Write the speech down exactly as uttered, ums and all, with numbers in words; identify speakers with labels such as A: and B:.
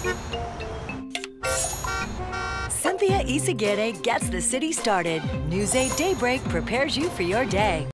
A: Cynthia Isagire gets the city started. News eight Daybreak prepares you for your day.